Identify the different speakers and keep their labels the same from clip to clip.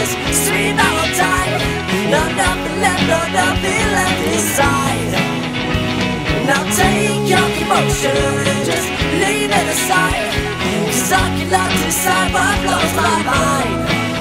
Speaker 1: this sweet Valentine. No, nothing left, no, nothing left inside. Now take your emotion and just leave it aside, 'cause I cannot decide what blows my mind.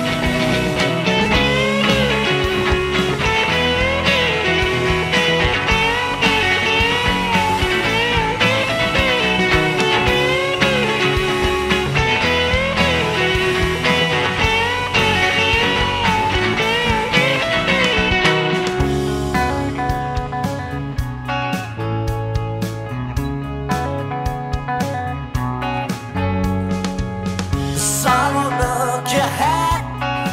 Speaker 1: Sorrow look you had,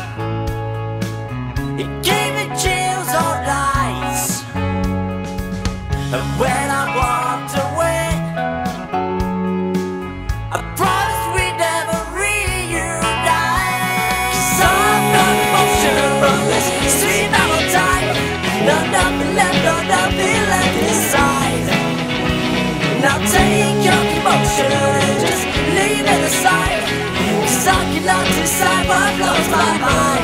Speaker 1: it gave me chills all night. And when I walked away, I promised we'd never reunite. 'Cause I'm not emotional from this sweet Valentine. No, nothing left, no, nothing left inside. Now take your emotion and just leave it aside, 'cause I cannot decide what blows my mind.